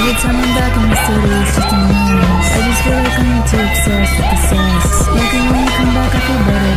Every time I'm back in the city, it's just a memory. I just feel like I'm too obsessed with the sex. Lucky when you come back, I feel better.